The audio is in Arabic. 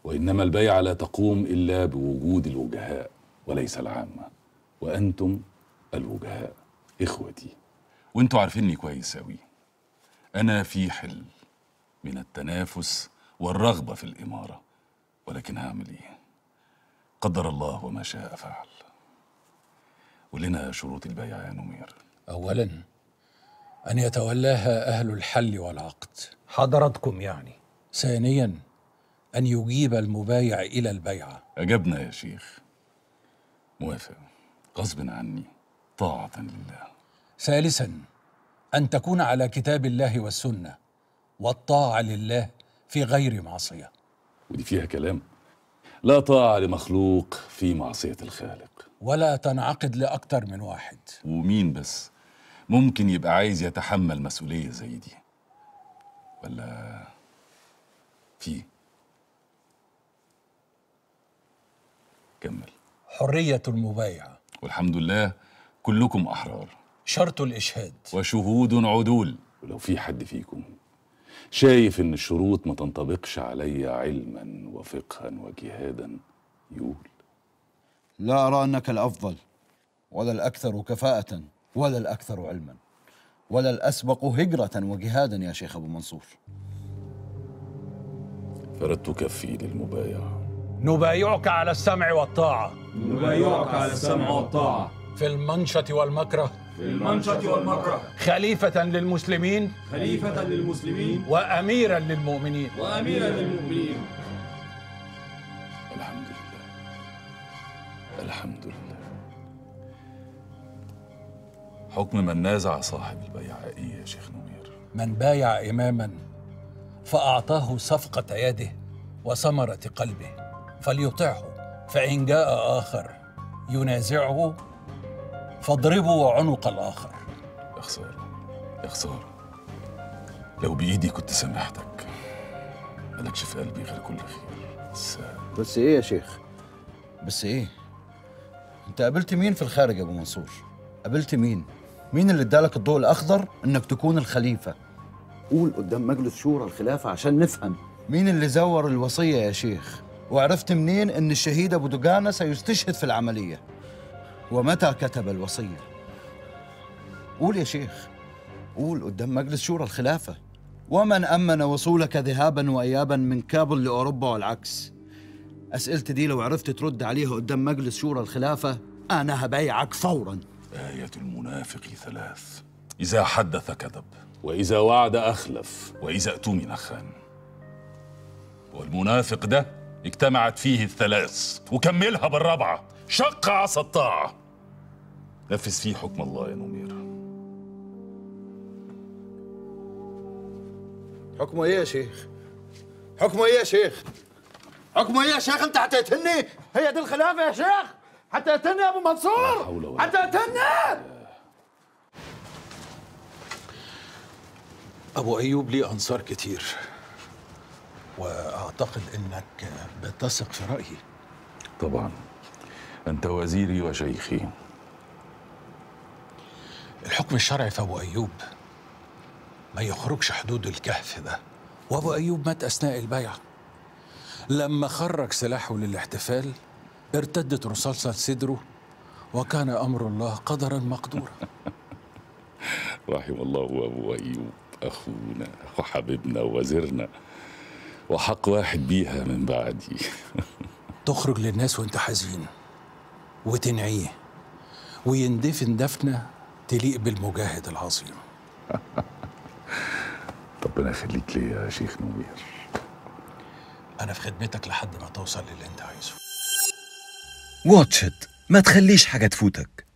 وإنما البيعة لا تقوم إلا بوجود الوجهاء وليس العامة، وأنتم الوجهاء إخوتي. وأنتوا عارفيني كويس أوي، أنا في حل من التنافس والرغبة في الإمارة، ولكن هعمل إيه؟ قدر الله وما شاء فعل. ولنا شروط البيعة يا نمير. أولاً أن يتولاها أهل الحل والعقد، حضراتكم يعني. ثانياً أن يجيب المبايع إلى البيعة. أجبنا يا شيخ، موافق غصب عني طاعة لله. ثالثاً أن تكون على كتاب الله والسنة، والطاعة لله في غير معصية. ودي فيها كلام؟ لا طاعة لمخلوق في معصية الخالق. ولا تنعقد لأكتر من واحد. ومين بس ممكن يبقى عايز يتحمل مسؤولية زي دي؟ ولا في؟ كمل. حرية المبايع، والحمد لله كلكم أحرار. شرط الإشهاد وشهود عدول. ولو في حد فيكم شايف إن الشروط ما تنطبقش علي علما وفقها وجهادا يقول. لا أرى أنك الأفضل ولا الأكثر كفاءة ولا الأكثر علما ولا الأسبق هجرة وجهادا يا شيخ أبو منصور. فردت كفي للمبايع. نبايعك على السمع والطاعة. نبايعك على السمع والطاعة في المنشط والمكره. في المنشط والمكره. خليفة للمسلمين. خليفة للمسلمين. وأميرا للمؤمنين. وأميرا للمؤمنين. الحمد لله الحمد لله. حكم من نازع صاحب البيعة إيه يا شيخ نمير؟ من بايع إماما فأعطاه صفقة يده وثمرة قلبه فليطعه، فإن جاء آخر ينازعه فاضربوا عنق الآخر. يا خسارة يا خسارة، لو بإيدي كنت سامحتك. مالكش في قلبي غير كل خير. بس إيه يا شيخ؟ بس إيه؟ أنت قابلت مين في الخارج يا أبو منصور؟ قابلت مين؟ مين اللي ادالك الضوء الأخضر إنك تكون الخليفة؟ قول قدام مجلس شورى الخلافة عشان نفهم. مين اللي زور الوصية يا شيخ؟ وعرفت منين إن الشهيد أبو دجانة سيستشهد في العملية؟ ومتى كتب الوصية؟ قول يا شيخ، قول قدام مجلس شورى الخلافة. ومن أمن وصولك ذهابا وإيابا من كابل لأوروبا والعكس؟ أسئلتي دي لو عرفت ترد عليها قدام مجلس شورى الخلافة أنا هبايعك فوراً. آية المنافق ثلاث: إذا حدث كذب، وإذا وعد أخلف، وإذا اؤتمن خان. والمنافق ده اجتمعت فيه الثلاث، وكملها بالرابعة: شق عصا الطاعة. نفذ فيه حكم الله يا نمير. حكمه إيه يا شيخ؟ حكمه إيه يا شيخ؟ حكمه إيه يا شيخ؟ أنت هتقتلني؟ هي دي الخلافة يا شيخ؟ هتقتلني يا أبو منصور؟ هتقتلني؟ أبو أيوب لي أنصار كتير، وأعتقد إنك بتثق في رأيي. طبعا أنت وزيري وشيخي. الحكم الشرعي في أبو أيوب ما يخرجش حدود الكهف ده، وأبو أيوب مات أثناء البيعة. لما خرج سلاحه للاحتفال ارتدت رصاصة صدره، وكان أمر الله قدرا مقدورا. رحم الله أبو أيوب، أخونا وحبيبنا ووزيرنا، وحق واحد بيها من بعدي. تخرج للناس وانت حزين وتنعيه ويندفن دفنة تليق بالمجاهد العظيم. ربنا يخليك لي يا شيخ نمير. أنا في خدمتك لحد ما توصل للي انت عايزه. واتش إت، ما تخليش حاجة تفوتك.